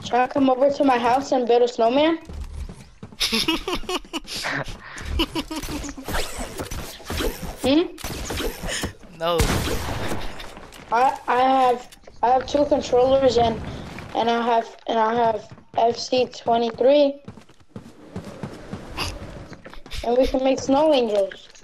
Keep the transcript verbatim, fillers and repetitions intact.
Try to come over to my house and build a snowman? Hmm? No. I I have I have two controllers and and I have and I have F C twenty-three. And we can make snow angels.